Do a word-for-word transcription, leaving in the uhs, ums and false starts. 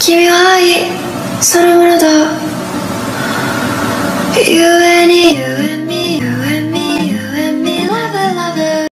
君はいいそのものだ故に故に